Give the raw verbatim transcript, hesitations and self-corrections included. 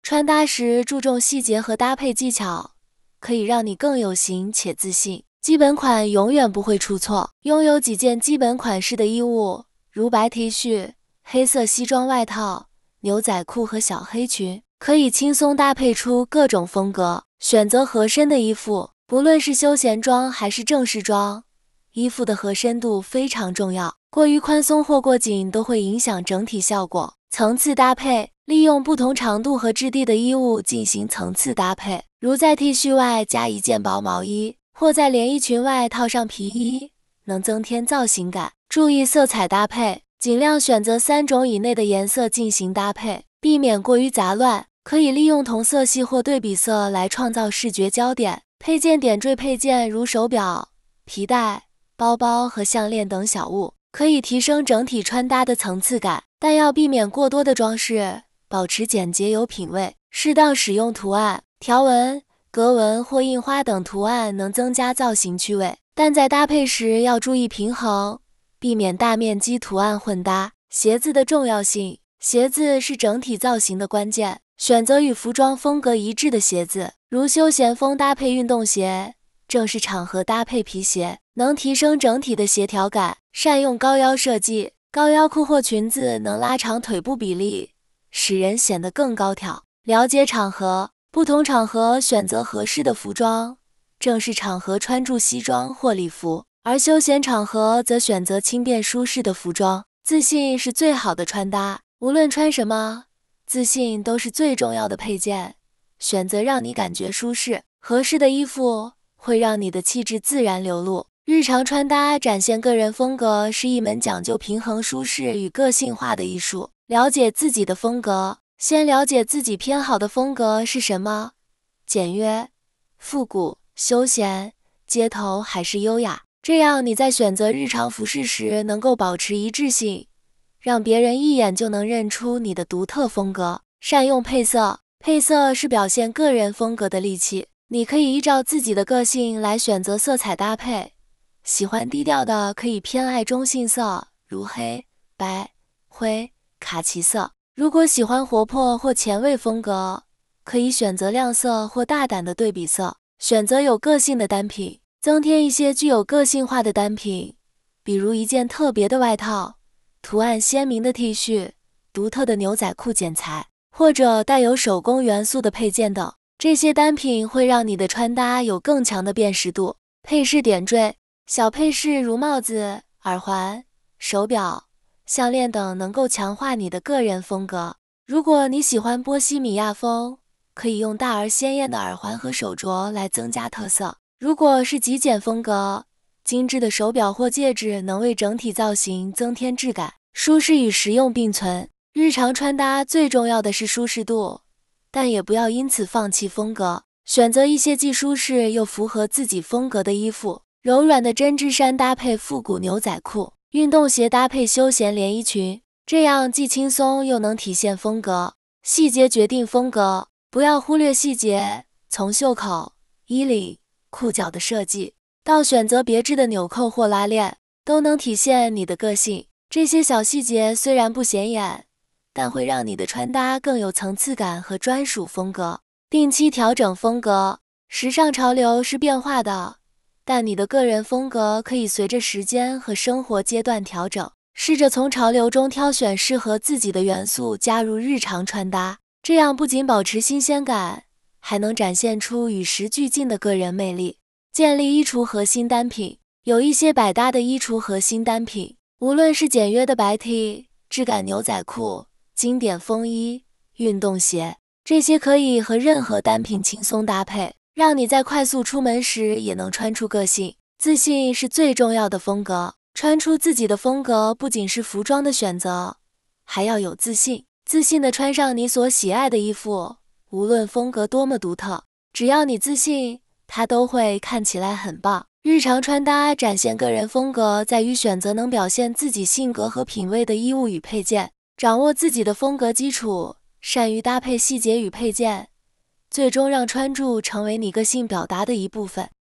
穿搭时注重细节和搭配技巧，可以让你更有型且自信。基本款永远不会出错，拥有几件基本款式的衣物，如白 T 恤、黑色西装外套、牛仔裤和小黑裙，可以轻松搭配出各种风格。选择合身的衣服，不论是休闲装还是正式装，衣服的合身度非常重要，过于宽松或过紧都会影响整体效果。层次搭配，利用不同长度和质地的衣物进行层次搭配，如在 T 恤外加一件薄毛衣，或在连衣裙外套上皮衣，能增添造型感。注意色彩搭配，尽量选择三种以内的颜色进行搭配，避免过于杂乱。可以利用同色系或对比色来创造视觉焦点。配件点缀配件如手表、皮带、包包和项链等小物，可以提升整体穿搭的层次感，但要避免过多的装饰，保持简洁有品味。适当使用图案、条纹、格纹或印花等图案能增加造型趣味，但在搭配时要注意平衡，避免大面积图案混搭。鞋子的重要性，鞋子是整体造型的关键。选择与服装风格一致的鞋子，如休闲风搭配运动鞋，正式场合搭配皮鞋，能提升整体的协调感。善用高腰设计，高腰裤或裙子能拉长腿部比例，使人显得更高挑。了解场合，不同场合选择合适的服装，正式场合穿着西装或礼服，而休闲场合则选择轻便舒适的服装。自信是最好的穿搭，无论穿什么，自信都是最重要的配件。选择让你感觉舒适、合适的衣服，会让你的气质自然流露。日常穿搭展现个人风格是一门讲究平衡舒适与个性化的艺术。了解自己的风格，先了解自己偏好的风格是什么，简约、复古、休闲、街头还是优雅，这样你在选择日常服饰时能够保持一致性，让别人一眼就能认出你的独特风格。善用配色，配色是表现个人风格的利器，你可以依照自己的个性来选择色彩搭配。喜欢低调的可以偏爱中性色，如黑、白、灰、卡其色。如果喜欢活泼或前卫风格，可以选择亮色或大胆的对比色。选择有个性的单品，增添一些具有个性化的单品，比如一件特别的外套，图案鲜明的 T 恤，独特的牛仔裤剪裁，或者带有手工元素的配件等。这些单品会让你的穿搭有更强的辨识度。配饰点缀，小配饰如帽子、耳环、手表、项链等能够强化你的个人风格。如果你喜欢波西米亚风，可以用大而鲜艳的耳环和手镯来增加特色。如果是极简风格，精致的手表或戒指能为整体造型增添质感。舒适与实用并存，日常穿搭最重要的是舒适度，但也不要因此放弃风格。选择一些既舒适又符合自己风格的衣服，柔软的针织衫搭配复古牛仔裤，运动鞋搭配休闲连衣裙，这样既轻松又能体现风格。细节决定风格，不要忽略细节，从袖口、衣领、裤脚的设计，到选择别致的纽扣或拉链，都能体现你的个性。这些小细节虽然不显眼，但会让你的穿搭更有层次感和专属风格。定期调整风格，时尚潮流是变化的，但你的个人风格可以随着时间和生活阶段调整。试着从潮流中挑选适合自己的元素加入日常穿搭，这样不仅保持新鲜感，还能展现出与时俱进的个人魅力。建立衣橱核心单品，有一些百搭的衣橱核心单品，无论是简约的白 T、质感牛仔裤、经典风衣、运动鞋，这些可以和任何单品轻松搭配，让你在快速出门时也能穿出个性。自信是最重要的风格，穿出自己的风格不仅是服装的选择，还要有自信。自信地穿上你所喜爱的衣服，无论风格多么独特，只要你自信，它都会看起来很棒。日常穿搭展现个人风格，在于选择能表现自己性格和品味的衣物与配件，掌握自己的风格基础，善于搭配细节与配件，最终让穿着成为你个性表达的一部分。